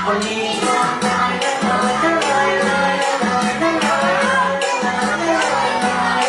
คนนี้ก็ลอยลอยลอยลอยลอยลอยลอย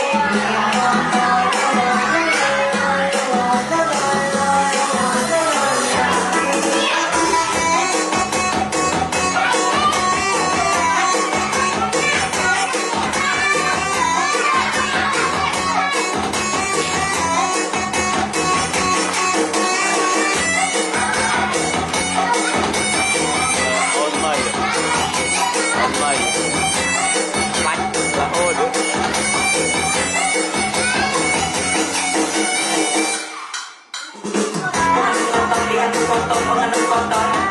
Kotor,